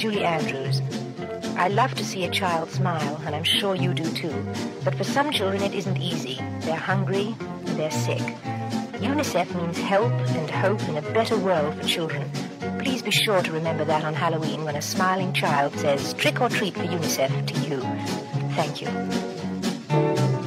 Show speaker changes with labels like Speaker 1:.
Speaker 1: Julie Andrews. I love to see a child smile, and I'm sure you do too. But for some children it isn't easy. They're hungry, they're sick. UNICEF means help and hope in a better world for children. Please be sure to remember that on Halloween when a smiling child says trick or treat for UNICEF to you. Thank you.